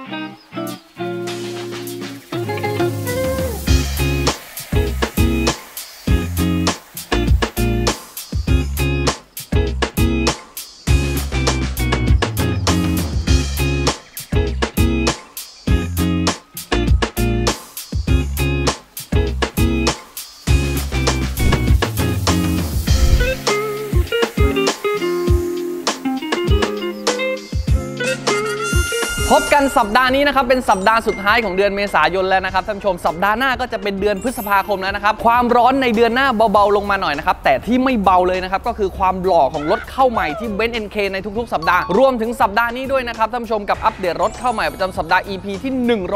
พบกันสัปดาห์นี้นะครับเป็นสัปดาห์สุดท้ายของเดือนเมษายนแล้วนะครับท่านผู้ชมสัปดาห์หน้าก็จะเป็นเดือนพฤษภาคมแล้วนะครับความร้อนในเดือนหน้าเบาๆลงมาหน่อยนะครับแต่ที่ไม่เบาเลยนะครับก็คือความหล่อของรถเข้าใหม่ที่ Benz NK ในทุกๆสัปดาห์รวมถึงสัปดาห์นี้ด้วยนะครับท่านผู้ชมกับอัปเดตรถเข้าใหม่ประจำสัปดาห์ EP ที่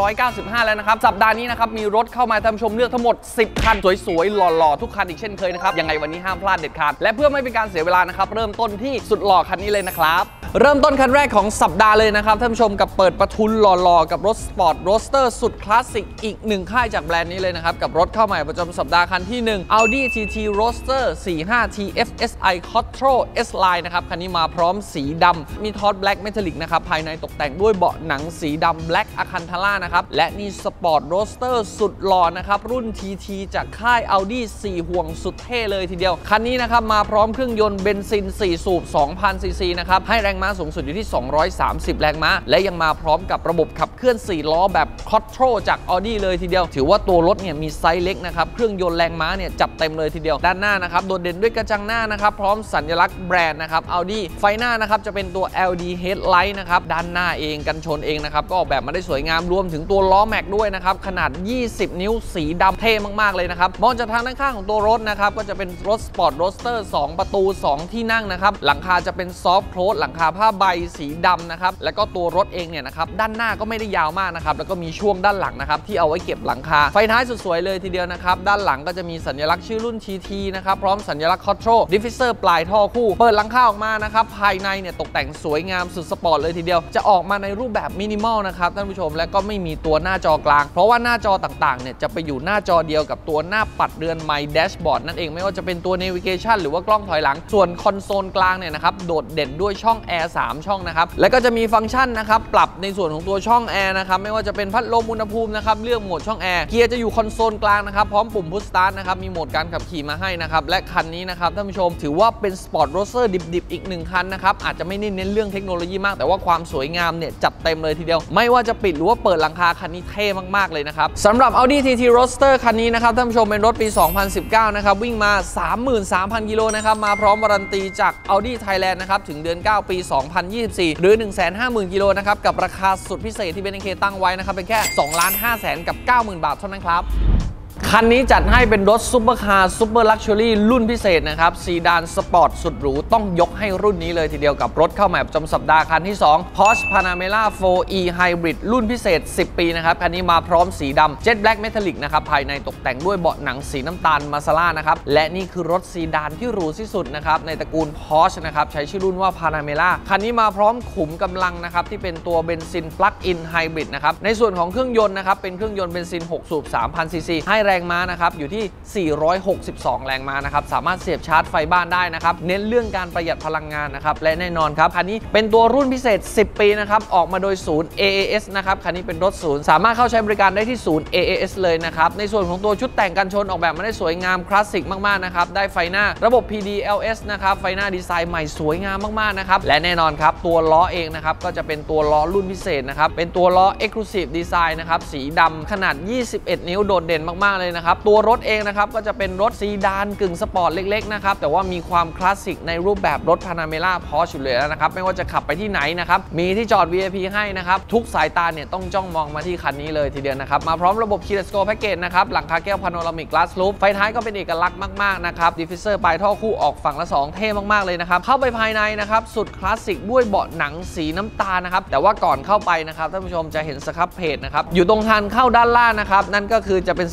195แล้วนะครับสัปดาห์นี้นะครับมีรถเข้ามาท่านผู้ชมเลือกทั้งหมด10คันสวยๆหล่อๆทุกคันอีกเช่นเคยนะครับยังไงวันนี้ห้ามพลาดเด็ดขาดและเพื่อไม่เป็นการเสียเวลานะครับเริ่มต้นที่สุดหล่อคันนี้เลยนะครับเริ่มต้นคันแรกของสัปดาห์เลยนะครับท่านผู้ชมกับเปิดประทุนหล่อๆกับรถสปอร์ตโรสเตอร์สุดคลาสสิกอีกหนึ่งค่ายจากแบรนด์นี้เลยนะครับกับรถเข้าใหม่ประจำสัปดาห์คันที่1 Audi TT Roadster 45 TFSI Quattro S Line นะครับคันนี้มาพร้อมสีดำมีทอร์ดแบล็กเมทัลลิกนะครับภายในตกแต่งด้วยเบาะหนังสีดำ Black Alcantara นะครับและนี่สปอร์ตโรสเตอร์สุดหล่อนะครับรุ่น TT จากค่าย Audi 4 ห่วงสุดเท่เลยทีเดียวคันนี้นะครับมาพร้อมเครื่องยนต์เบนซิน4สูบ 2,000 ซีซีนะครับให้แรงม้าสูงสุดอยู่ที่230แรงม้าและยังมาพร้อมกับระบบขับเคลื่อน4ล้อแบบ Quattro จาก Audi เลยทีเดียวถือว่าตัวรถเนี่ยมีไซส์เล็กนะครับเครื่องยนต์แรงม้าเนี่ยจับเต็มเลยทีเดียวด้านหน้านะครับโดดเด่นด้วยกระจังหน้านะครับพร้อมสัญลักษณ์แบรนด์นะครับ Audi ไฟหน้านะครับจะเป็นตัว LED headlight นะครับด้านหน้าเองกันชนเองนะครับก็ออกแบบมาได้สวยงามรวมถึงตัวล้อแม็กด้วยนะครับขนาด20นิ้วสีดำเท่มากๆเลยนะครับมองจากทางด้านข้างของตัวรถนะครับก็จะเป็นรถสปอร์ตโรสเตอร์2ประตู2ที่นั่งนะครับหลังคาจะเป็นซอฟต์โคลสหลังคาผ้าใบสีดำนะครับแล้วก็ตัวรถเองเนี่ยนะครับด้านหน้าก็ไม่ได้ยาวมากนะครับแล้วก็มีช่วงด้านหลังนะครับที่เอาไว้เก็บหลังคาไฟท้ายสุดสวยเลยทีเดียวนะครับด้านหลังก็จะมีสัญลักษณ์ชื่อรุ่น TT นะครับพร้อมสัญลักษณ์ Quattro Diffuser ปลายท่อคู่เปิดหลังคาออกมานะครับภายในเนี่ยตกแต่งสวยงามสุดสปอร์ตเลยทีเดียวจะออกมาในรูปแบบมินิมอลนะครับท่านผู้ชมและก็ไม่มีตัวหน้าจอกลางเพราะว่าหน้าจอต่างๆเนี่ยจะไปอยู่หน้าจอเดียวกับตัวหน้าปัดเรือนไมค์แดชบอร์ดนั่นเองไม่ว่าจะเป็นตัว Navigation หรือว่ากล้องถอยหลังส่วนคอนโซลกลางเนี่ยนะครับโดดเด่นด้วยช่องแอร์3ช่องนะครับแล้วก็จะมีฟังก์ชันนะครับปรับในส่วนของตัวช่องแอร์นะครับไม่ว่าจะเป็นพัดลมอุณหภูมินะครับเลือกโหมดช่องแอร์เกียร์จะอยู่คอนโซลกลางนะครับพร้อมปุ่มพุชสตาร์ทนะครับมีโหมดการขับขี่มาให้นะครับและคันนี้นะครับท่านผู้ชมถือว่าเป็นสปอร์ตโรสเตอร์ดิบๆอีก1คันนะครับอาจจะไม่เน้นเรื่องเทคโนโลยีมากแต่ว่าความสวยงามเนี่ยจัดเต็มเลยทีเดียวไม่ว่าจะปิดหรือว่าเปิดหลังคาคันนี้เท่มากๆเลยนะครับสำหรับ Audi TT Roadster คันนี้นะครับท่านผู้ชมเป็นรถปี 2019 นะครับวิ่งมา 33,000 กิโลนะครับมาพร้อมวารันตีจาก Audi Thailand นะครับถึงเดือน 9 ปี 2024 หรือ 150,000 กิโลนะครับกับราคาสุดพิเศษที่ Benz NK ตั้งไว้นะครับเป็นแค่ 2,500,000 กับ 90,000 บาทเท่านั้นครับคันนี้จัดให้เป็นรถซุปเปอร์คาร์ซุปเปอร์ลักชัวรี่รุ่นพิเศษนะครับซีดานสปอร์ตสุดหรูต้องยกให้รุ่นนี้เลยทีเดียวกับรถเข้าใหม่ประจำสัปดาห์คันที่2 Porsche Panamera 4e Hybrid รุ่นพิเศษ10 ปีนะครับคันนี้มาพร้อมสีดำ Jet Black Metallic นะครับภายในตกแต่งด้วยเบาะหนังสีน้ำตาลมาซาร่านะครับและนี่คือรถซีดานที่หรูที่สุดนะครับในตระกูล Porsche นะครับใช้ชื่อรุ่นว่า Panamera คันนี้มาพร้อมขุมกำลังนะครับที่เป็นตัวเบนซิน Plug-in Hybrid นะครับในส่วนของเครื่องยนต์นะครับเป็นเครื่องยนต์เบนซิน6สูบ 3,000 ซีซีให้แรงม้านะครับอยู่ที่462แรงม้านะครับสามารถเสียบชาร์จไฟบ้านได้นะครับเน้นเรื่องการประหยัดพลังงานนะครับและแน่นอนครับคันนี้เป็นตัวรุ่นพิเศษ10 ปีนะครับออกมาโดยศูนย์ AAS นะครับคันนี้เป็นรถศูนย์สามารถเข้าใช้บริการได้ที่ศูนย์ AAS เลยนะครับในส่วนของตัวชุดแต่งกันชนออกแบบมาได้สวยงามคลาสสิกมากๆนะครับได้ไฟหน้าระบบ PDLS นะครับไฟหน้าดีไซน์ใหม่สวยงามมากๆนะครับและแน่นอนครับตัวล้อเองนะครับก็จะเป็นตัวล้อรุ่นพิเศษนะครับเป็นตัวล้อ Exclusive Design นะครับสีดำขนาด21นิ้วโดดเด่นมากๆเลยนะครับตัวรถเองนะครับก็จะเป็นรถซีดานกึ่งสปอร์ตเล็กๆนะครับแต่ว่ามีความคลาสสิกในรูปแบบรถ Panamera Porsche อยู่เลยนะครับไม่ว่าจะขับไปที่ไหนนะครับมีที่จอด VIP ให้นะครับทุกสายตาเนี่ยต้องจ้องมองมาที่คันนี้เลยทีเดียวนะครับมาพร้อมระบบ Keyless Go Package นะครับหลังคาแก้ว Panoramic Glass Roof ไฟท้ายก็เป็นเอกลักษณ์มากๆนะครับ Diffuser ปลายท่อคู่ออกฝั่งละ2เท่มากๆเลยนะครับเข้าไปภายในนะครับสุดคลาสสิกด้วยเบาะหนังสีน้ำตาลนะครับแต่ว่าก่อนเข้าไปนะครับท่านผู้ชมจะเห็นสครับเพจนะครับอยู่ตรงทางเข้าด้านล่างนะครับนั่นก็คือจะเป็นสครับเพจ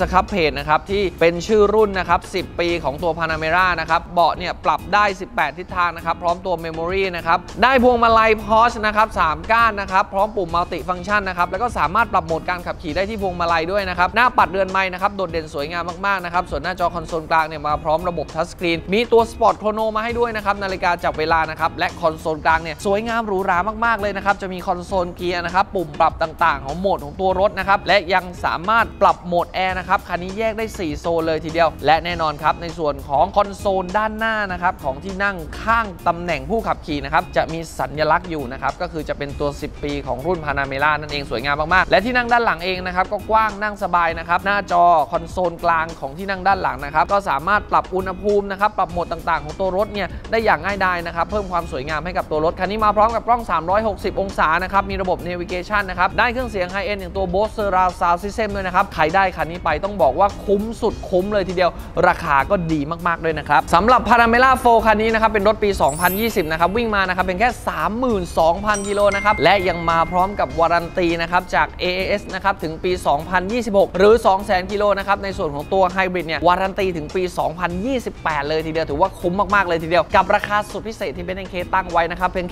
ตนะครับที่เป็นชื่อรุ่นนะครับ10 ปีของตัว Panamera นะครับเบาะเนี่ยปรับได้18ทิศทางนะครับพร้อมตัว Memory นะครับได้พวงมาลัย Porsche นะครับ3ก้านนะครับพร้อมปุ่ม Multi Function นะครับแล้วก็สามารถปรับโหมดการขับขี่ได้ที่พวงมาลัยด้วยนะครับหน้าปัดเรือนไม้นะครับโดดเด่นสวยงามมากๆนะครับส่วนหน้าจอคอนโซลกลางเนี่ยมาพร้อมระบบทัชสกรีนมีตัว Sport Chrono มาให้ด้วยนะครับนาฬิกาจับเวลานะครับและคอนโซลกลางเนี่ยสวยงามหรูหรามากๆเลยนะครับจะมีคอนโซลเกียร์นะครับปุ่มปรับต่างๆของโหมดของตัวรถนะครับและยังสามารถปรับโหมดแอร์นะครับคันนี้แยกได้4โซนเลยทีเดียวและแน่นอนครับในส่วนของคอนโซลด้านหน้านะครับของที่นั่งข้างตำแหน่งผู้ขับขี่นะครับจะมีสัญลักษณ์อยู่นะครับก็คือจะเป็นตัว10 ปีของรุ่น Panamera นั่นเองสวยงามมากๆและที่นั่งด้านหลังเองนะครับก็กว้างนั่งสบายนะครับหน้าจอคอนโซลกลางของที่นั่งด้านหลังนะครับก็สามารถปรับอุณหภูมินะครับปรับโหมดต่างๆของตัวรถเนี่ยได้อย่างง่ายดายนะครับเพิ่มความสวยงามให้กับตัวรถคันนี้มาพร้อมกับกล้อง360องศานะครับมีระบบ Navigation นะครับได้เครื่องเสียง High End อย่างตัว Bose Surround Sound System ด้วยนะครับใครได้คันนี้ไปต้องบอกว่าคุ้มสุดคุ้มเลยทีเดียวราคาก็ดีมากๆด้วยนะครับสำหรับ Panamera 4 คันนี้นะครับเป็นรถปี 2020 นะครับวิ่งมานะครับเป็นแค่ 32,000 กิโลนะครับและยังมาพร้อมกับวารันตีนะครับจาก AAS นะครับถึงปี 2026 หรือ 200,000 กิโลนะครับในส่วนของตัวไฮบริดเนี่ยวารันตีถึงปี 2028 เลยทีเดียวถือว่าคุ้มมากๆเลยทีเดียวกับราคาสุดพิเศษที่BenKตั้งไว้นะครับเพียงแค่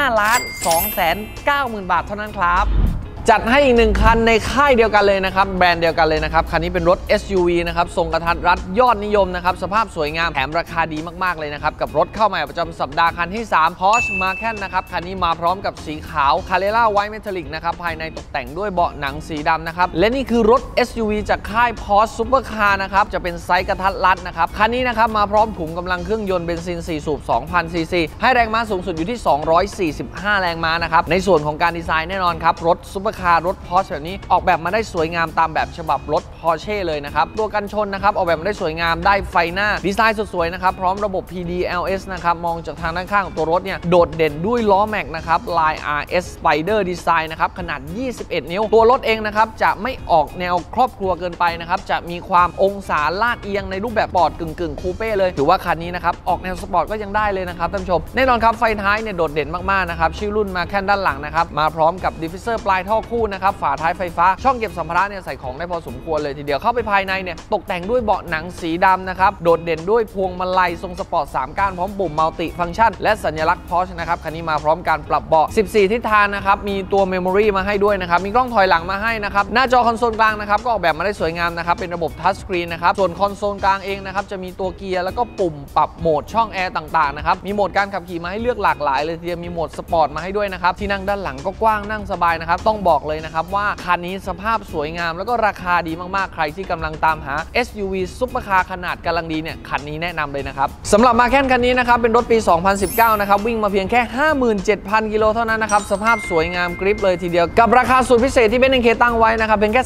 5,290,000 บาทเท่านั้นครับจัดให้อีก1คันในค่ายเดียวกันเลยนะครับแบรนด์เดียวกันเลยนะครับคันนี้เป็นรถ SUV นะครับทรงกระทัดรัดยอดนิยมนะครับสภาพสวยงามแถมราคาดีมากๆเลยนะครับกับรถเข้ามาประจำสัปดาห์คันที่3 Porsche Macan นะครับคันนี้มาพร้อมกับสีขาว Carrera White Metallic นะครับภายในตกแต่งด้วยเบาะหนังสีดำนะครับและนี่คือรถ SUV จากค่าย Porsche Supercar นะครับจะเป็นไซส์กระทัดรัดนะครับคันนี้นะครับมาพร้อมถุงกำลังเครื่องยนต์เบนซิน4 สูบ 2,000 ซีซีให้แรงม้าสูงสุดอยู่ที่245 แรงม้านะครับในส่วนของการดีไซน์แน่นอนครับรถ Supercar รถ Porscheแบบนี้ออกแบบมาได้สวยงามตามแบบฉบับรถ Porsche เลยนะครับตัวกันชนนะครับออกแบบมาได้สวยงามได้ไฟหน้าดีไซน์สวยๆนะครับพร้อมระบบ PDLS นะครับมองจากทางด้านข้างของตัวรถเนี่ยโดดเด่นด้วยล้อแม็กนะครับลาย RS Spider Design นะครับขนาด21 นิ้วตัวรถเองนะครับจะไม่ออกแนวครอบครัวเกินไปนะครับจะมีความองศาลาดเอียงในรูปแบบสปอร์ตกึ่งคูเป้เลยถือว่าคันนี้นะครับออกแนวสปอร์ตก็ยังได้เลยนะครับท่านผู้ชมแน่นอนครับไฟท้ายเนี่ยโดดเด่นมากๆนะครับชื่อรุ่นมาแค่ด้านหลังนะครับมาพร้อมกับดิฟฟิวเซอร์ปลายท่อคู่นะครับฝาท้ายไฟฟ้าช่องเก็บสัมภาระเนี่ยใส่ของได้พอสมควรเลยทีเดียวเข้าไปภายในเนี่ยตกแต่งด้วยเบาะหนังสีดำนะครับโดดเด่นด้วยพวงมาลัยทรงสปอร์ต3ก้านพร้อมปุ่มมัลติฟังก์ชันและสัญลักษณ์ Porsche นะครับคันนี้มาพร้อมการปรับเบาะ14ทิศทางนะครับมีตัว Memory มาให้ด้วยนะครับมีกล้องถอยหลังมาให้นะครับหน้าจอคอนโซลกลางนะครับก็ออกแบบมาได้สวยงามนะครับเป็นระบบทัชสกรีนนะครับส่วนคอนโซลกลางเองนะครับจะมีตัวเกียร์แล้วก็ปุ่มปรับโหมดช่องแอร์ต่างๆนะครับมีโหมดการขับขี่มาให้เลือกหลากหลายเลยทีเดียวมีโหมดสปอร์ตมาให้ด้วยนะครับที่นั่งด้านหลังก็กว้างนั่งสบายนะครับต้องบอกเลยนะครับว่าคันนี้สภาพสวยงามแล้วก็ราคาดีมากๆใครที่กำลังตามหา SUV ซุปเปอร์คาร์ขนาดกำลังดีเนี่ยคันนี้แนะนำเลยนะครับสำหรับมาแค่คันนี้นะครับเป็นรถปี 2019 นะครับวิ่งมาเพียงแค่ 57,000 กิโลเท่านั้นนะครับสภาพสวยงามกริปเลยทีเดียวกับราคาสุดพิเศษที่BenKตั้งไว้นะครับเพียงแค่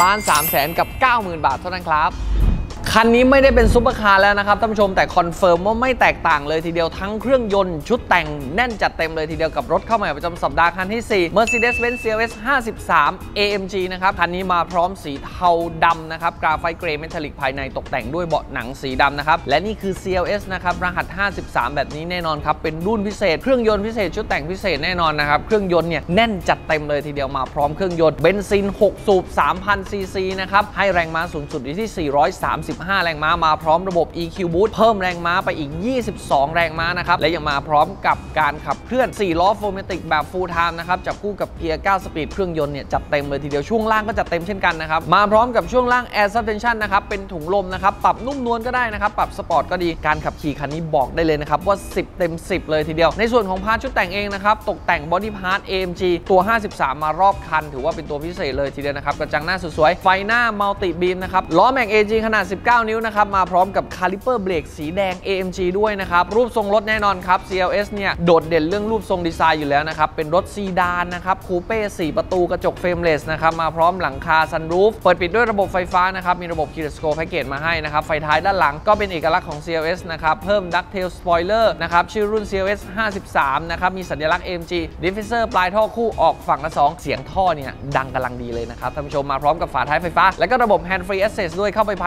3,390,000 บาทเท่านั้นครับคันนี้ไม่ได้เป็นซุปเปอร์คาร์แล้วนะครับท่านผู้ชมแต่คอนเฟิร์มว่าไม่แตกต่างเลยทีเดียวทั้งเครื่องยนต์ชุดแต่งแน่นจัดเต็มเลยทีเดียวกับรถเข้ามาประจำสัปดาห์คันที่ 4 Mercedes-Benz CLS 53 AMG นะครับคันนี้มาพร้อมสีเทาดำนะครับกราไฟต์เกรย์เมทัลลิกภายในตกแต่งด้วยเบาะหนังสีดำนะครับและนี่คือ CLS นะครับรหัส 53 แบบนี้แน่นอนครับเป็นรุ่นพิเศษเครื่องยนต์พิเศษชุดแต่งพิเศษแน่นอนนะครับเครื่องยนต์เนี่ยแน่นจัดเต็มเลยทีเดียวมาพร้อมเครื่องยนต์เบนซิน6 สูบ 3,000 ซีซีนะครับให้แรงม้าสูงสุดอยู่ที่435 แรงม้ามาพร้อมระบบ EQ Boost เพิ่มแรงม้าไปอีก22แรงม้านะครับและยังมาพร้อมกับการขับเคลื่อน4ล้อ4MATIC แบบ Full Time นะครับจับคู่กับเกียร์9สปีดเครื่องยนต์เนี่ยจัดเต็มเลยทีเดียวช่วงล่างก็จัดเต็มเช่นกันนะครับมาพร้อมกับช่วงล่าง Air Suspension นะครับเป็นถุงลมนะครับปรับนุ่มนวลก็ได้นะครับปรับสปอร์ตก็ดีการขับขี่คันนี้บอกได้เลยนะครับว่า10เต็ม10เลยทีเดียวในส่วนของพาร์ทชุดแต่งเองนะครับตกแต่ง Body Part AMG ตัว 53 มารอบคันถือว่าเป็นตัวพิเศษเลยทีเดียวนะครับกระจังหน้าสวยๆไฟหน้า Multi Beam นะครับล้อแม็ก AG ขนาด19 นิ้วนะครับมาพร้อมกับคาลิเปอร์เบรกสีแดง AMG ด้วยนะครับรูปทรงรถแน่นอนครับ CLS เนี่ยโดดเด่นเรื่องรูปทรงดีไซน์อยู่แล้วนะครับเป็นรถซีดานนะครับคูเป้4ประตูกระจกเฟรมเลสนะครับมาพร้อมหลังคาซันรูฟเปิดปิดด้วยระบบไฟฟ้านะครับมีระบบ Keyless Go Package มาให้นะครับไฟท้ายด้านหลังก็เป็นเอกลักษณ์ของ CLS นะครับเพิ่ม Ducktail Spoiler นะครับชื่อรุ่น CLS 53 นะครับมีสัญลักษณ์ AMG Diffuser ปลายท่อคู่ออกฝั่งละ2เสียงท่อเนี่ยดังกำลังดีเลยนะครับท่านผู้ชมมาพร้อมกับฝาท้ายไฟฟ้าและก็ระบบ Hand Free Access ด้วยเข้าไปภายในเนี่ยต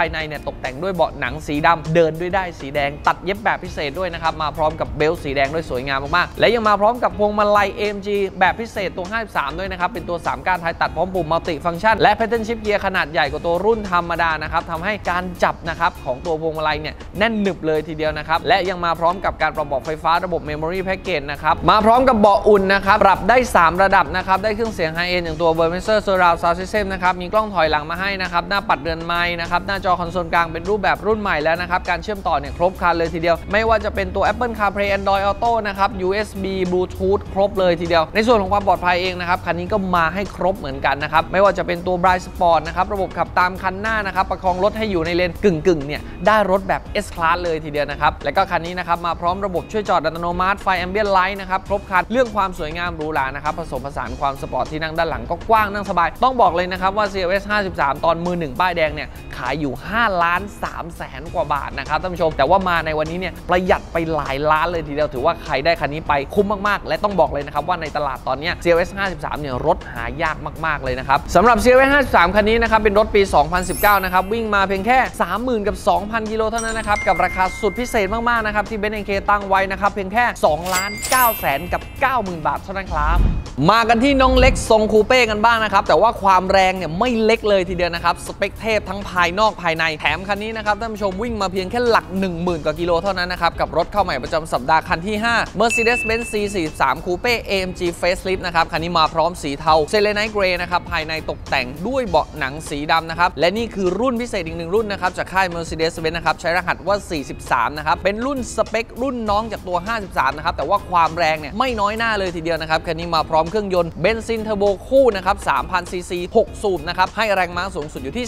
กแต่งด้วยเบาะหนังสีดำเดินด้วยได้สีแดงตัดเย็บแบบพิเศษด้วยนะครับมาพร้อมกับเบลต์สีแดงด้วยสวยงามมากๆและยังมาพร้อมกับพวงมาลัย AMG แบบพิเศษตัว53ด้วยนะครับเป็นตัว3ก้านท้ายตัดพร้อมปุ่มมัลติฟังก์ชันและแพทเทิร์นชิปเกียร์ขนาดใหญ่กว่าตัวรุ่นธรรมดานะครับทำให้การจับนะครับของตัวพวงมาลัยเนี่ยแน่นหนึบเลยทีเดียวนะครับและยังมาพร้อมกับการปรับเบาะไฟฟ้าระบบ Memory Package นะครับมาพร้อมกับเบาะอุ่นนะครับปรับได้3ระดับนะครับได้เครื่องเสียง High End อย่างตัว Burmester Surround Sound System นะครับมีกล้องถอยหลังมาให้นะครับหน้าปัดเรือนไม้นะครับหน้าจอคอนโซลกลางเป็นรูปแบบรุ่นใหม่แล้วนะครับการเชื่อมต่อเนี่ยครบครันเลยทีเดียวไม่ว่าจะเป็นตัว Apple CarPlay Android Auto นะครับ USB Bluetooth ครบเลยทีเดียวในส่วนของความปลอดภัยเองนะครับคันนี้ก็มาให้ครบเหมือนกันนะครับไม่ว่าจะเป็นตัว Bright Sport นะครับระบบขับตามคันหน้านะครับประคองรถให้อยู่ในเลนกึ่งเนี่ยได้รถแบบ S Class เลยทีเดียวนะครับและก็คันนี้นะครับมาพร้อมระบบช่วยจอดอัตโนมัติไฟ Ambient Light นะครับครบครันเรื่องความสวยงามหรูหรานะครับผสมผสานความสปอร์ตที่นั่งด้านหลังก็กว้างนั่งสบายต้องบอกเลยนะครับว่า CLS 53 ตอนมือ1ป้ายแดงเนี่ยขายอยู่5,300,000 กว่าบาทนะครับท่านผู้ชมแต่ว่ามาในวันนี้เนี่ยประหยัดไปหลายล้านเลยทีเดียวถือว่าใครได้คันนี้ไปคุ้มมากๆและต้องบอกเลยนะครับว่าในตลาดตอนนี้ CLS 53 เนี่ยรถหายากมากๆเลยนะครับสำหรับ CLS 53 คันนี้นะครับเป็นรถปี 2019 นะครับวิ่งมาเพียงแค่ 32,000 กิโลเท่านั้นนะครับกับราคาสุดพิเศษมากๆนะครับที่ BenZตั้งไว้นะครับเพียงแค่ 2,990,000 บาทเท่านั้นครับมากันที่น้องเล็กทรงคูเป้กันบ้างนะครับแต่ว่าความแรงเนี่ยไม่เล็กเลยทีเดียวนะครับสเปคเทพทั้งภายนอกภายในแถมคันนี้นะครับท่านผู้ชมวิ่งมาเพียงแค่หลัก 10,000 กว่ากิโลเท่านั้นนะครับกับรถเข้าใหม่ประจำสัปดาห์คันที่ 5 Mercedes-Benz C43 Coupe AMG Facelift นะครับคันนี้มาพร้อมสีเทา Selenite Grey นะครับภายในตกแต่งด้วยเบาะหนังสีดำนะครับและนี่คือรุ่นพิเศษอีกหนึ่งรุ่นนะครับจากค่าย Mercedes-Benz นะครับใช้รหัสว่า 43 นะครับเป็นรุ่นสเปครุ่นน้องจากตัว 53 นะครับแต่ว่าความแรงเนี่ยไม่น้อยหน้าเลยทีเดียวนะครับคันนี้มาพร้อมเครื่องยนต์เบนซินเทอร์โบคู่นะครับ 3,000 ซีซี 6 สูบนะครับให้แรงม้าสูงสุดอยู่ที่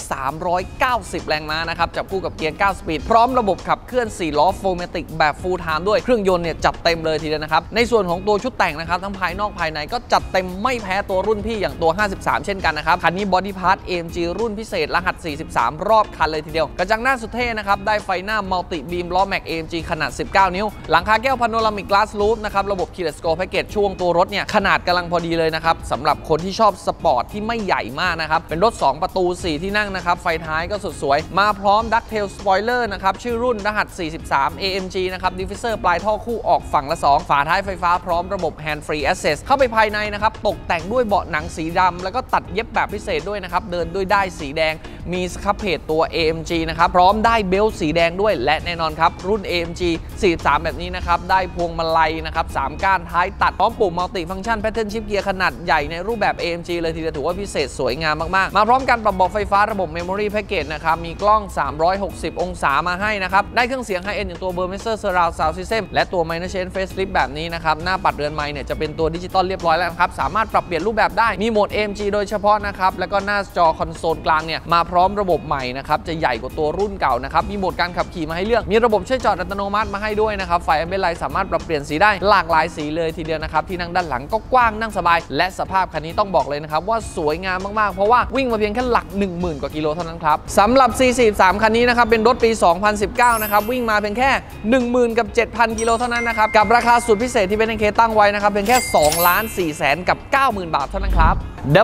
390 แรงม้านะครับจับคู่กับเกียร์ 9 สปีดพร้อมระบบขับเคลื่อน 4 ล้อ 4MATIC แบบ Full Time ด้วยเครื่องยนต์เนี่ยจัดเต็มเลยทีเดียวนะครับในส่วนของตัวชุดแต่งนะครับทั้งภายนอกภายในก็จัดเต็มไม่แพ้ตัวรุ่นพี่อย่างตัว 53 เช่นกันนะครับคันนี้บอดี้พาร์ท AMG รุ่นพิเศษรหัส 43 รอบคันเลยทีเดียวกระจังหน้าสุดเท่นะครับได้ไฟหน้ามัลติบีมล้อแม็ก AMG ขนาด 19 นิ้วหลังคาแก้วพาโนรามิกกลาสลูฟนะครับระบบ Keyless Go Package ช่วงตัวรถเนี่ยขนาดกำลังพอดีเลยนะครับสำหรับคนที่ชอบสปอร์ตที่ไม่ใหญ่มากนะครับเป็นรถ 2 ประตู 4 ที่นั่งนะครับไฟท้ายก็สุดสวยมาพร้อม Ducktail Spoiler นะครับชื่อรุ่นรหัส 43 AMG นะครับ Diffuser ปลายท่อคู่ออกฝั่งละ 2 ฝาท้ายไฟฟ้าพร้อมระบบ Hand Free Access เข้าไปภายในนะครับตกแต่งด้วยเบาะหนังสีดำแล้วก็ตัดเย็บแบบพิเศษด้วยนะครับเดินด้วยด้ายสีแดงมีสครับเพจตัว AMG นะครับพร้อมได้เบลต์สีแดงด้วยและแน่นอนครับรุ่น AMG 43 แบบนี้นะครับได้พวงมาลัยนะครับ3ก้านท้ายตัดพร้อมปุ่มมัลติฟังก์ชันแพทเทิร์นชิปเกียร์ขนาดใหญ่ในรูปแบบ AMG เลยทีเดียวถือว่าพิเศษสวยงามมากๆมาพร้อมกันปรับเบาะไฟฟ้าระบบ Memory Package นะครับมีกล้อง360 องศามาให้นะครับได้เครื่องเสียง High End อย่างตัว Burmester Surround Sound System และตัว Minor Change Facelift แบบนี้นะครับหน้าปัดเรือนไม้เนี่ยจะเป็นตัวดิจิตอลเรียบร้อยแล้วครับสามารถปรับเปลี่ยนรูปแบบได้มีโหมด AMG โดยเฉพาะนะครับแล้วก็หน้าจอคอนโซลกลางเนี่ยมาพร้อมระบบใหม่นะครับจะใหญ่กว่าตัวรุ่นเก่านะครับมีโหมดการขับขี่มาให้เลือกมีระบบช่วยจอดอัตโนมัติมาให้ด้วยนะครับไฟ Ambient Light สามารถปรับเปลี่ยนสีได้หลากหลายสีเลยทีเดียวนะครับที่นั่งด้านหลังก็กว้างนั่งสบายและสภาพคันนี้ต้องบอกเลยนะครับว่าสวยงามมากๆเพราะว่าวิ่งมาเพียงแค่หลัก 10,000 กว่ากิโลเท่านั้นครับสำหรับ C43 คันนี้นะครับเป็นรถปี 2019 นะครับวิ่งมาเพียงแค่ 10,000 กับ 7,000 กิโลเท่านั้นนะครับกับราคาสุดพิเศษที่BenZตั้งไว้นะครับเพียงแค่ 2,400,000 กับ 90,000 บาทเท่านั้นครับ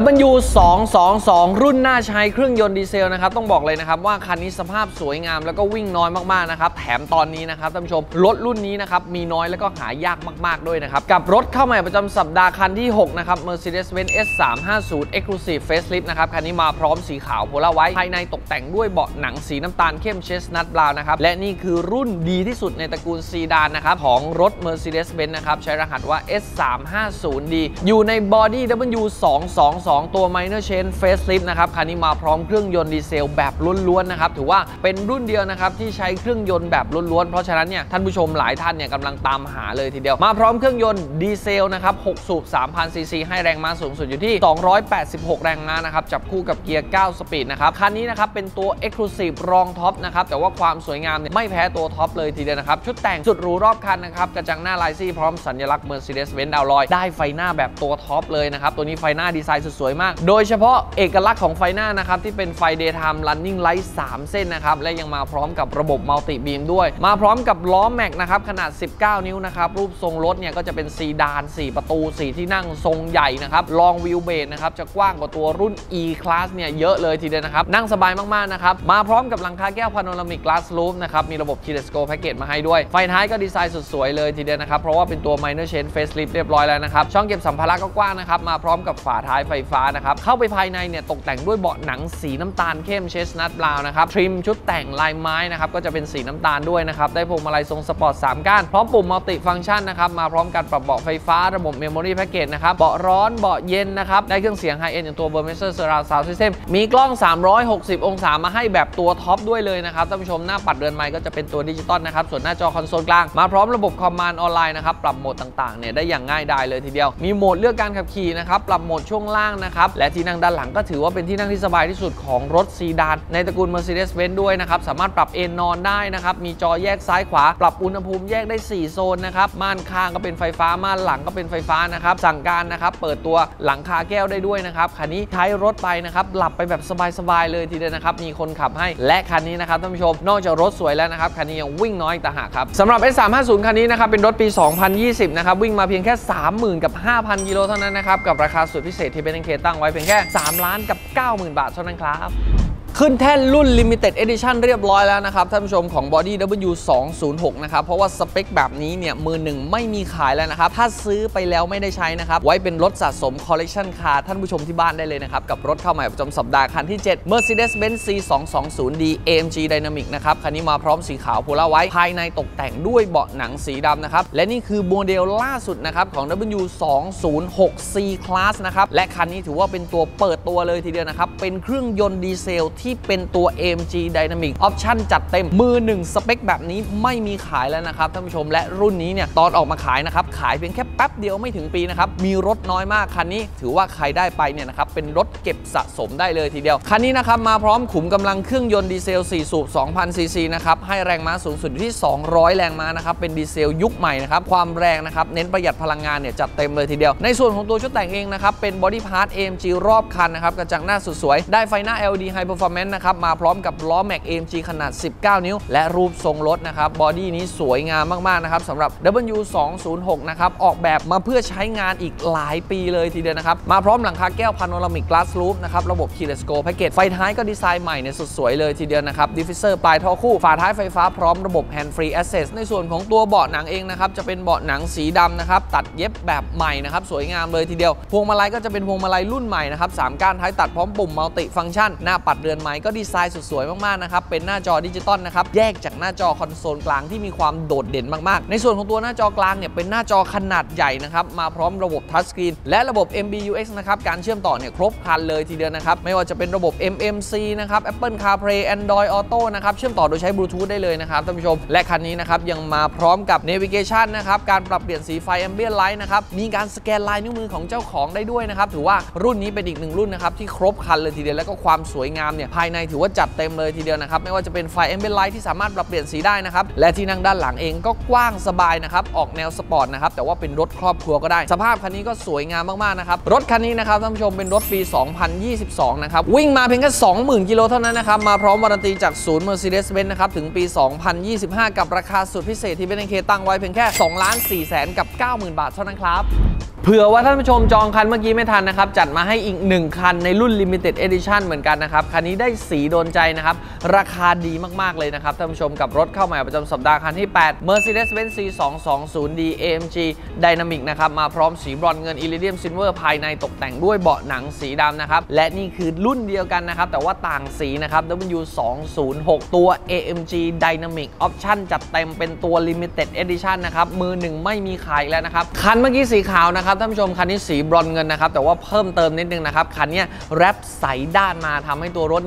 W222 รุ่นหน้าใช้เครื่องยนต์ดีเซลนะครับต้องบอกเลยนะครับว่าคันนี้สภาพสวยงามแล้วก็วิ่งน้อยมากๆนะครับแถมตอนนี้นะครับท่านผู้ชมรถรุ่นนี้นะครับมีน้อยแล้วก็หายากมากๆด้วยนะครับกับรถเข้าใหม่ประจำสัปดาห์คันที่ 6 นะครับ Mercedes-Benz S350 Exclusive Facelift นะครับคันนี้มาพร้อมสีขาวโพลาร์ไวท์ภายในตกแต่งด้วยเบาะหนังสีน้ำตาลเข้มเชสนัทบราวน์นะครับและนี่คือรุ่นดีที่สุดในตระกูลซีดานนะครับของรถ Mercedes-Benz นะครับใช้รหัสว่า S350D อยู่ใน Body W222 ตัว Minor Change Facelift นะครับคันนี้มาพร้อมเครื่องยนต์ดีเซลแบบล้วนๆนะครับถือว่าเป็นรุ่นเดียวนะครับที่ใช้เครื่องยนต์แบบล้วนๆเพราะฉะนั้นเนี่ยท่านผู้ชมหลายท่านเนี่ยกำลังตามหาเลยทีเดียวมาพร้อมเครื่องยนต์ดีเซลนะครับ6 สูบ 3,000 ซีซีให้แรงม้าสูงสุดอยู่ที่286 แรงม้านะครับจับคู่กับเกียร์ 9 สปีดนะครับคันนี้นะครับเป็นตัว Exclusive รองท็อปนะครับแต่ว่าความสวยงามเนี่ยไม่แพ้ตัวท็อปเลยทีเดียวนะครับชุดแต่งสุดหรูรอบคันนะครับกระจังหน้าลายซี่พร้อมสัญลักษณ์ Mercedes-Benz ดาวลอยได้ไฟหน้าแบบตัวท็อปเลยนะครับตัวนี้ไฟหน้าดีไซน์น์สุดสวยมากโดยเฉพาะเอกลักษณ์ของไฟหน้านะครับที่เป็นไฟ Daytime Running Light 3 เส้นนะครับและยังมาพร้อมกับระบบ Multi Beam ด้วยมาพร้อมกับล้อแม็กนะครับขนาด19 นิ้วนะครับรูปทรงรถเนี่ยก็จะเป็นซีดาน4ประตู4ที่นั่งทรงใหญ่นะครับลองวิวเบสนะครับจะกว้างกว่าตัวรุ่น E-Class เนี่ยเยอะเลยทีเดียวนะครับนั่งสบายมากๆนะครับมาพร้อมกับหลังคาแก้ว Panoramic Glass Roof นะครับมีระบบ Keyless Go Package มาให้ด้วยไฟท้ายก็ดีไซน์สุดสวยเลยทีเดียวนะครับเพราะว่าเป็นตัว Minor Change Facelift เรียบร้อยแล้วนะครับช่องเก็บสัมภาระก็กว้างนะครับมาพร้อมกับฝาท้ายไฟฟ้านะครับเข้าไปภายในเนี่ยตกแต่งด้วยเบาะหนังสีน้ำตาลเข้ม Chestnut Brown นะครับทริมชุดแต่งลายไม้นะครับก็จะเป็นสีน้ำตาลด้วยนะครับได้พวงมาลัยทรงสปอร์ต3ก้านพร้อมปุ่ม Multi Function นะครับมาพร้อมกันปรับเบาะไฟฟ้าระบบ Memory Package นะครับเบาะร้อนเบาะเย็นนะครับได้เครื่องเสียง High End อย่างตัว Burmester Surround Sound System มีกล้อง360องศามาให้แบบตัวท็อปด้วยเลยนะครับท่านผู้ชมหน้าปัดเรือนไม้ก็จะเป็นตัวดิจิตอลนะครับส่วนหน้าจอคอนโซลกลางมาพร้อมระบบคอมมานด์ออนไลน์นะครับปรับโหมดต่างๆเนี่ยได้อย่างง่ายดายเลยทีเดียวมีโหมดเลือกการขับขี่นะครับปรับโหมดช่วงล่างนะครับและที่นั่งด้านหลังก็ถือว่าเป็นที่นั่งที่สบายที่สุดของรถซีดานในตระกูล Mercedes-Benz ด้วยนะครับสามารถปรับเอนนอนได้นะครับมีจอแยกซ้ายขวาปรับอุณหภูมิแยกได้4โซนนะครับม่านข้างก็เป็นไฟฟ้าม่านหลังก็เป็นไฟฟ้านะครับสั่งการนะครับเปิดตัวหลังคาแก้วได้ด้วยนะครับคันนี้ใช้รถไปนะครับหลับไปแบบสบายๆเลยทีเดียวนะครับมีคนขับให้และคันนี้นะครับท่านผู้ชมนอกจากรถสวยแล้วนะครับคันนี้ยังวิ่งน้อยต่างหากครับสำหรับ S350 คันนี้นะครับเป็นรถปี 2020 นะครับวิ่งมาเพียงแค่ 35,000 กิโลเท่านั้นนะครับกับราคาสุดพิเศษที่เป็นเคตั้งไว้เพียงแค่ 3,90,000 บาทเท่านั้นครับขึ้นแท่นรุ่น Limited Edition เรียบร้อยแล้วนะครับท่านผู้ชมของ Body W206 นะครับเพราะว่าสเปคแบบนี้เนี่ยมือหนึ่งไม่มีขายแล้วนะครับถ้าซื้อไปแล้วไม่ได้ใช้นะครับไว้เป็นรถสะสม Collection Car ท่านผู้ชมที่บ้านได้เลยนะครับกับรถเข้าใหม่ประจำสัปดาห์คันที่ 7 Mercedes-Benz C220D AMG Dynamic นะครับคันนี้มาพร้อมสีขาวโพลาร์ไวท์ภายในตกแต่งด้วยเบาะหนังสีดำนะครับและนี่คือโมเดลล่าสุดนะครับของ W206C Class นะครับและคันนี้ถือว่าเป็นตัวเปิดตัวเลยทีเดียวนะครับเป็นเครื่องยนต์ดีเซลที่เป็นตัว AMG Dynamic Option จัดเต็มมือหนึ่งสเปคแบบนี้ไม่มีขายแล้วนะครับท่านผู้ชมและรุ่นนี้เนี่ยตอนออกมาขายนะครับขายเพียงแค่แป๊บเดียวไม่ถึงปีนะครับมีรถน้อยมากคันนี้ถือว่าใครได้ไปเนี่ยนะครับเป็นรถเก็บสะสมได้เลยทีเดียวคันนี้นะครับมาพร้อมขุมกำลังเครื่องยนต์ดีเซล4สูบ 2,000 ซีซีนะครับให้แรงม้าสูงสุดที่200แรงม้านะครับเป็นดีเซลยุคใหม่นะครับความแรงนะครับเน้นประหยัดพลังงานเนี่ยจัดเต็มเลยทีเดียวในส่วนของตัวชุดแต่งเองนะครับเป็น Body Part AMG รอบคันนะครับกระจังหน้าสุดสวยได้ไฟหน้า LED High Performance นะครับมาพร้อมกับล้อแม็ก AMG ขนาด19 นิ้วและรูปทรงรถนะครับบอดี้นี้สวยงามมากๆนะครับสำหรับ W206 นะครับออกแบบมาเพื่อใช้งานอีกหลายปีเลยทีเดียวนะครับมาพร้อมหลังคาแก้ว Panoramic Glass Roof นะครับระบบ Keyless Go Package ไฟท้ายก็ดีไซน์ใหม่เนี่ยสุดสวยเลยทีเดียวนะครับดิฟฟิเซอร์ปลายท่อคู่ฝาท้ายไฟฟ้าพร้อมระบบ Hand Free Access ในส่วนของตัวเบาะหนังเองนะครับจะเป็นเบาะหนังสีดำนะครับตัดเย็บแบบใหม่นะครับสวยงามเลยทีเดียวพวงมาลัยก็จะเป็นพวงมาลัยรุ่นใหม่นะครับ3ก้านท้ายตัดพร้อมปุ่ม Multi Function หน้าปัดเรือนไม้ก็ดีไซน์สุดสวยมากๆนะครับเป็นหน้าจอดิจิตอลนะครับแยกจากหน้าจอคอนโซลกลางที่มีความโดดเด่นมากๆในส่วนของตัวหน้าจอกลางเนี่ยเป็นหน้าจอขนาดใหญ่นะครับมาพร้อมระบบทัชสกรีนและระบบ MBUX นะครับการเชื่อมต่อเนี่ยครบครันเลยทีเดียวนะครับไม่ว่าจะเป็นระบบ MMC นะครับ Apple CarPlay Android Auto นะครับเชื่อมต่อโดยใช้บลูทูธได้เลยนะครับท่านผู้ชมและคันนี้นะครับยังมาพร้อมกับ Navigation นะครับการปรับเปลี่ยนสีไฟ Ambient Light นะครับมีการสแกนลายนิ้วมือของเจ้าของได้ด้วยนะครับถือว่ารุ่นนี้เป็นอีกหนึ่งรุ่นนะครับที่ครบครันเลยทีเดียวแล้วก็ความสวยงามเนี่ยภายในถือว่าจัดเต็มเลยทีเดียวนะครับไม่ว่าจะเป็นไฟ Ambient Light ที่สามารถปรับเปลี่ยนสีได้นะครับและที่นั่งด้านหลังเองก็กว้างสบายนะครับออกแนวสปอร์ตนะครับแต่ว่าเป็นรถครอบครัวก็ได้สภาพคันนี้ก็สวยงามมากๆนะครับรถคันนี้นะครับท่านผู้ชมเป็นรถปี 2022 นะครับวิ่งมาเพียงแค่ 20,000 กิโลเท่านั้นนะครับมาพร้อมวารันตีจากศูนย์ Mercedes-Benz นะครับถึงปี 2025 กับราคาสุดพิเศษที่เป็นเคตั้งไว้เพียงแค่ 2,490,000 บาทเท่านั้นครับเผื่อว่าท่านผู้ชมจองคันเมื่อกี้ไม่ทันนะครับจัดมาให้อีก1คันในรุ่น Limited Edition เหมือนกันนะครับคันนี้ได้สีโดนใจนะครับราคาดีมากๆเลยนะครับท่านผู้ชมกับรถเข้าใหม่ประจำสัปดาห์คันที่ 8 Mercedes-Benz C220D AMG Dynamic นะครับมาพร้อมสีบรอนซ์เงิน Iridium Silver ภายในตกแต่งด้วยเบาะหนังสีดำนะครับและนี่คือรุ่นเดียวกันนะครับแต่ว่าต่างสีนะครับ W206 ตัว AMG Dynamic Option จัดเต็มเป็นตัว Limited Edition นะครับมือหนึ่งไม่มีขายแล้วนะครับคันเมื่อกี้สีขาวนะครับท่านผู้ชมคันนี้สีบรอนซ์เงินนะครับแต่ว่าเพิ่มเติมนิดนึงนะครับคันนี้แรปใสด้านมาทำให้ตัวรถ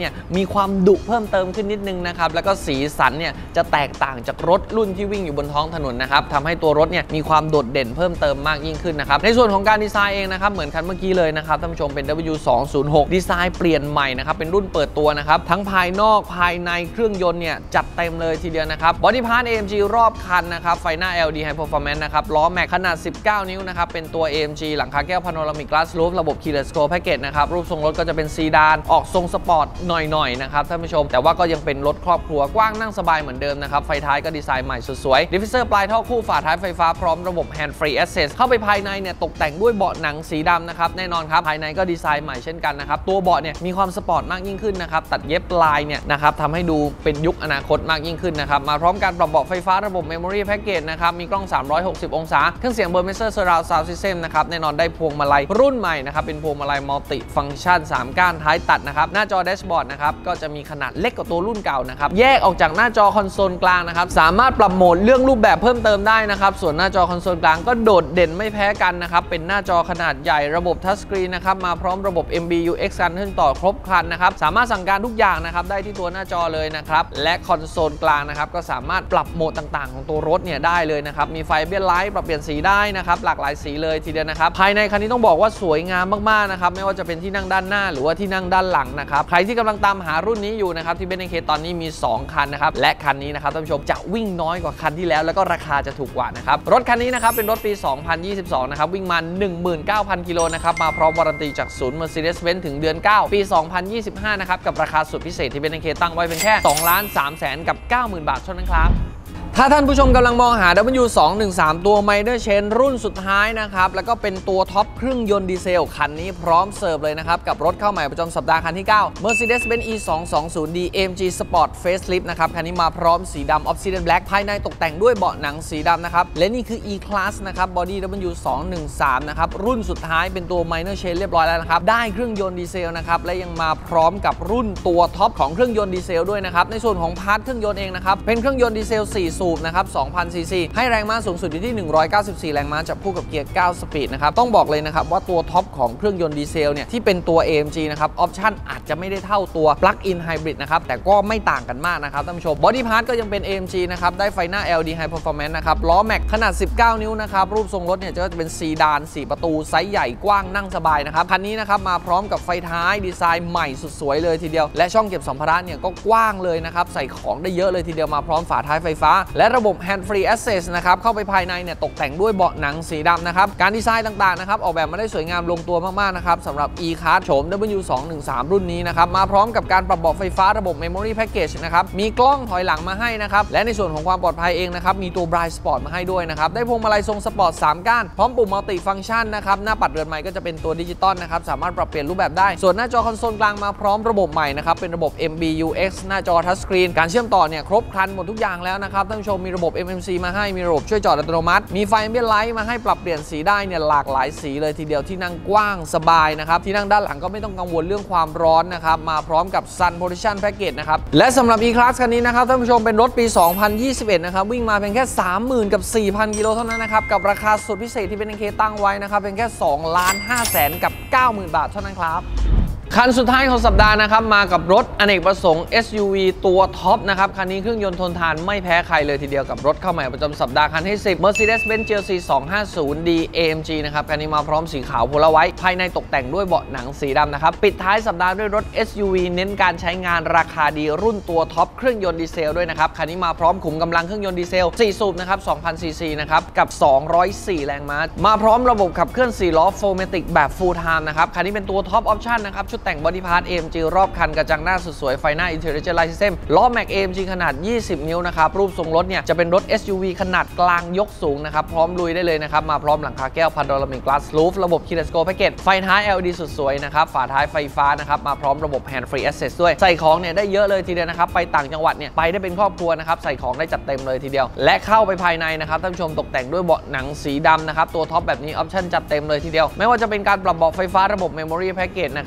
เนี่ยมีความดุเพิ่มเติมขึ้นนิดนึงนะครับแล้วก็สีสันเนี่ยจะแตกต่างจากรถรุ่นที่วิ่งอยู่บนท้องถนนนะครับทำให้ตัวรถเนี่ยมีความโดดเด่นเพิ่มเติมมากยิ่งขึ้นนะครับในส่วนของการดีไซน์เองนะครับเหมือนคันเมื่อกี้เลยนะครับท่านผู้ชมเป็น W206 ดีไซน์เปลี่ยนใหม่นะครับเป็นรุ่นเปิดตัวนะครับทั้งภายนอกภายในเครื่องยนต์เนี่ยจัดเต็มเลยทีเดียวนะครับบอดี้พาร์ท AMG รอบคันนะครับไฟหน้า LED High Performance นะครับล้อแม็กขนาด19นิ้วนะครับเป็นตัว AMG หลังคาแก้ว Panoramic Glass Roof ระบบ Keyless Go Package นะครับรูปทรงรถก็จะเป็นซีดานออกทรงสปอร์ตหน่อยๆนะครับท่านผู้ชมแต่ว่าก็ยังเป็นรถครอบครัวกว้างนั่งสบายเหมือนเดิมนะครับไฟท้ายก็ดีไซน์ใหม่สุดสวยดิฟฟิวเซอร์ปลายท่อคู่ฝาท้ายไฟฟ้าพร้อมระบบ Hand Free Access เข้าไปภายในเนี่ยตกแต่งด้วยเบาะหนังสีดำนะครับแน่นอนครับภายในก็ดีไซน์ใหม่เช่นกันนะครับตัวเบาะเนี่ยมีความสปอร์ตมากยิ่งขึ้นนะครับตัดเย็บลายเนี่ยนะครับทำให้ดูเป็นยุคอนาคตมากยิ่งขึ้นนะครับมาพร้อมการปรับเบาะไฟฟ้าระบบ Memory Package นะครับมีกล้อง360องศาเครื่องเสียง Burmester Surround Sound System นะครับแน่นอนได้พวงมาลัยรุ่นใหม่นะครับเป็นพวงมาลัยมัลติฟังก์ชัน3ก้านท้ายตัดนะครับหน้าจอแดชบอร์ดนะครับก็จะมีขนาดเล็กกว่าตัวรุ่นเก่านะครับแยกออกจากหน้าจอคอนโซลกลางนะครับสามารถปรับโหมดเรื่องรูปแบบเพิ่มเติมได้นะครับส่วนหน้าจอคอนโซลกลางก็โดดเด่นไม่แพ้กันนะครับเป็นหน้าจอขนาดใหญ่ระบบทัชสกรีนนะครับมาพร้อมระบบ MBUX การเชื่อมต่อครบครันนะครับสามารถสั่งการทุกอย่างนะครับได้ที่ตัวหน้าจอเลยนะครับและคอนโซลกลางนะครับก็สามารถปรับโหมดต่างๆของตัวรถเนี่ยได้เลยนะครับมีไฟเบลไลท์ปรับเปลี่ยนสีได้นะครับหลากหลายสีเลยทีเดียวนะครับภายในคันนี้ต้องบอกว่าสวยงามมากๆนะครับไม่ว่าจะเป็นที่นั่งด้านหน้าหรือว่าที่นั่งด้านหลังนะครับใครที่กำลังตามหารุ่นนี้อยู่นะครับที่BenKตอนนี้มี2คันนะครับและคันนี้นะครับท่านผู้ชมจะวิ่งน้อยกว่าคันที่แล้วแล้วก็ราคาจะถูกกว่านะครับรถคันนี้นะครับเป็นรถปี 2022 นะครับวิ่งมา 19,000 กิโลนะครับมาพร้อมวารันตีจากศูนย์ Mercedes-Benz ถึงเดือน 9 ปี 2025 นะครับกับราคาสุดพิเศษที่BenKตั้งไว้เป็นแค่ 2,300,000 กับ 90,000 บาทเท่านั้นครับถ้าท่านผู้ชมกำลังมองหา W213 ตัว Minor Chain รุ่นสุดท้ายนะครับแล้วก็เป็นตัวท็อปเครื่องยนต์ดีเซลคันนี้พร้อมเสิร์ฟเลยนะครับกับรถเข้าใหม่ประจำสัปดาห์คันที่ 9 Mercedes-Benz E220D AMG Sport Facelift นะครับคันนี้มาพร้อมสีดำ Obsidian Black ภายในตกแต่งด้วยเบาะหนังสีดำนะครับและนี่คือ E-Class นะครับ Body W213 นะครับรุ่นสุดท้ายเป็นตัว Minor Chain เรียบร้อยแล้วนะครับได้เครื่องยนต์ดีเซลนะครับและยังมาพร้อมกับรุ่นตัวท็อปของเครื่องยนต์ดีเซลด้วยนะครับในส่วนของพาร์ทเครื่องยนต์เองนะครับเป็นเครื่องยนต์ดีเซล4สูบนะครับ 2,000 ซีซีให้แรงม้าสูงสุดอยู่ที่ 194 แรงม้าจับคู่กับเกียร์ 9 สปีดนะครับต้องบอกเลยนะครับว่าตัวท็อปของเครื่องยนต์ดีเซลเนี่ยที่เป็นตัว AMG นะครับออปชั่นอาจจะไม่ได้เท่าตัว Plug-in Hybrid นะครับแต่ก็ไม่ต่างกันมากนะครับท่านผู้ชมบอดี้พาร์ทก็ยังเป็น AMG นะครับได้ไฟหน้า LED High Performance นะครับล้อแม็กขนาด 19 นิ้วนะครับรูปทรงรถเนี่ยจะเป็นซีดาน4ประตูไซส์ใหญ่กว้างนั่งสบายนะครับคันนี้นะครับมาพร้อมกับไฟท้ายดีไซน์ใหม่สุดสวยเลยทีเดียวและช่องเก็บสัมภาระเนี่ยก็กว้างเลยนะครับใส่ของได้เยอะเลยทีเดียวมาพร้อมฝาท้ายไฟฟ้าและระบบ Hand Free Access นะครับเข้าไปภายในเนี่ยตกแต่งด้วยเบาะหนังสีดำนะครับการดีไซน์ต่างๆนะครับออกแบบมาได้สวยงามลงตัวมากๆนะครับสำหรับ E-Class โฉม W213 รุ่นนี้นะครับมาพร้อมกับการปรับเบาะไฟฟ้าระบบ Memory Package นะครับมีกล้องถอยหลังมาให้นะครับและในส่วนของความปลอดภัยเองนะครับมีตัว Bright Spot มาให้ด้วยนะครับได้พวงมาลัยทรงสปอร์ต3ก้านพร้อมปุ่มมัลติฟังก์ชันนะครับหน้าปัดเรือนไม้ก็จะเป็นตัวดิจิตอลนะครับสามารถปรับเปลี่ยนรูปแบบได้ส่วนหน้าจอคอนโซลกลางมาพร้อมระบบใหม่นะครับเป็นระบบ MBUX หน้าจอทัชสกรีนการเชื่อมต่อเนี่ยครบครันหมดทุกอย่างแล้วนะครับท่านผู้ชมมีระบบ MMC มาให้มีระบบช่วยจอดอัตโนมัติมีไฟแอมเบียนไลท์มาให้ปรับเปลี่ยนสีได้เนี่ยหลากหลายสีเลยทีเดียวที่นั่งกว้างสบายนะครับที่นั่งด้านหลังก็ไม่ต้องกังวลเรื่องความร้อนนะครับมาพร้อมกับ Sun Protection Package นะครับและสำหรับ E-Class คันนี้นะครับท่านผู้ชมเป็นรถปี 2021 นะครับวิ่งมาเพียงแค่ 30,000 กับ 4,000 กิโลเท่านั้นนะครับกับราคาสุดพิเศษที่BenKตั้งไว้นะครับเพียงแค่ 2,500,000 กับ 90,000 บาทเท่านั้นครับคันสุดท้ายของสัปดาห์นะครับมากับรถอเนกประสงค์ SUV ตัวท็อปนะครับคันนี้เครื่องยนต์ทนทานไม่แพ้ใครเลยทีเดียวกับรถเข้าใหม่ประจำสัปดาห์คันที่ 10 Mercedes-Benz GLC 250D AMG นะครับคันนี้มาพร้อมสีขาวโพลาไวท์ภายในตกแต่งด้วยเบาะหนังสีดำนะครับปิดท้ายสัปดาห์ด้วยรถ SUV เน้นการใช้งานราคาดีรุ่นตัวท็อปเครื่องยนต์ดีเซลด้วยนะครับคันนี้มาพร้อมขุมกำลังเครื่องยนต์ดีเซล4สูบนะครับ 2,000 ซีซีนะครับกับ204 แรงม้ามาพร้อมระบบขับเคลื่อน4ล้อ 4matic แบบ Full Time นะครับคันนี้เป็นตัวท็อปออปชั่นนะครับชุดแต่งบอดี้พาร์ท AMG รอบคันกระจังหน้าสุดสวยไฟหน้า Intelligent Light System ล้อแม็ก AMG ขนาด 20 นิ้วนะครับรูปทรงรถเนี่ยจะเป็นรถ SUV ขนาดกลางยกสูงนะครับพร้อมลุยได้เลยนะครับมาพร้อมหลังคาแก้ว Panoramic Glass Roof ระบบ Keyless Go Package ไฟท้าย LED สุดสวยนะครับฝาท้ายไฟฟ้านะครับมาพร้อมระบบ Hand Free Access ด้วยใส่ของเนี่ยได้เยอะเลยทีเดียวนะครับไปต่างจังหวัดเนี่ยไปได้เป็นครอบครัวนะครับใส่ของได้จัดเต็มเลยทีเดียวและเข้าไปภายในนะครับท่านผู้ชมตกแต่งด้วยเบาะหนังสีดำนะครับตัวท็อปแบบนี้ออปชั่นจัดเต็มเลยทีเดียวไม่ว่าจะเป็นการปรับเบาะไฟฟ้าระบบ Memory Package นะครับมีกล้อง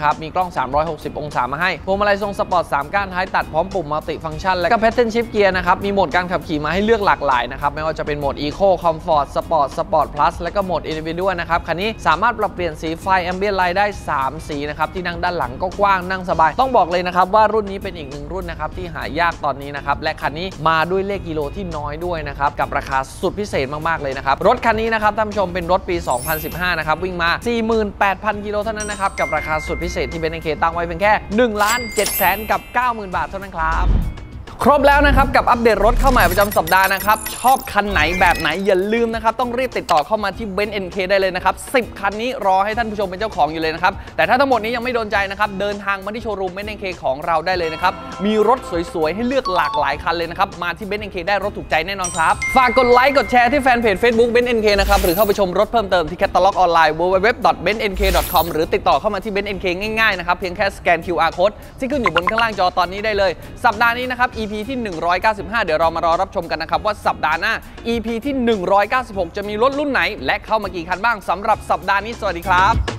ล้อง360องศามาให้พวงมาลัยทรงสปอร์ต3ก้านท้ายตัดพร้อมปุ่มมัลติฟังก์ชันและก็ Pattern Shift Gear นะครับมีโหมดการขับขี่มาให้เลือกหลากหลายนะครับไม่ว่าจะเป็นโหมด Eco Comfort Sport Sport Plus และก็โหมด Individual นะครับคันนี้สามารถปรับเปลี่ยนสีไฟ Ambient Light ได้3สีนะครับที่นั่งด้านหลังก็กว้างนั่งสบายต้องบอกเลยนะครับว่ารุ่นนี้เป็นอีก1รุ่นนะครับที่หายากตอนนี้นะครับและคันนี้มาด้วยเลขกิโลที่น้อยด้วยนะครับกับราคาสุดพิเศษมากๆเลยนะครับรถคันนี้นะครับท่านผู้ชมเป็นรถปี 2015 นะครับวิ่งมา 48,000 กิโลเท่านั้นนะครับกับราคาสุดพิเศษที่เบนซ์ NK ตั้งไว้เพียงแค่ 1,700,000 กับ 90,000 บาทเท่านั้นครับครบแล้วนะครับกับอัปเดตรถเข้าใหม่ประจำสัปดาห์นะครับชอบคันไหนแบบไหนอย่าลืมนะครับต้องรีบติดต่อเข้ามาที่เบนซ์ NK ได้เลยนะครับ10 คันนี้รอให้ท่านผู้ชมเป็นเจ้าของอยู่เลยนะครับแต่ถ้าทั้งหมดนี้ยังไม่โดนใจนะครับเดินทางมาที่โชว์รูมเบนซ์ NK ของเราได้เลยนะครับมีรถสวยๆให้เลือกหลากหลายคันเลยนะครับมาที่เบนซ์ NK ได้รถถูกใจแน่นอนครับฝากกดไลค์กดแชร์ที่แฟนเพจ Facebook เบนซ์ NK นะครับหรือเข้าไปชมรถเพิ่มเติมที่แคตตาล็อกออนไลน์ www.benzNK.com หรือติดต่อเข้ามาที่เบนซ์ NK ง่ายๆนะครับเพียงแค่สแกน QR Code ที่ขึ้นอยู่บนข้างล่างจอตอนนี้ได้เลยสัปดาห์นี้นะครับ EP ที่195เดี๋ยวเรามารอรับชมกันนะครับว่าสัปดาห์หน้า EP ที่196จะมีรถรุ่นไหนและเข้ามากี่คันบ้างสำหรับสัปดาห์นี้สวัสดีครับ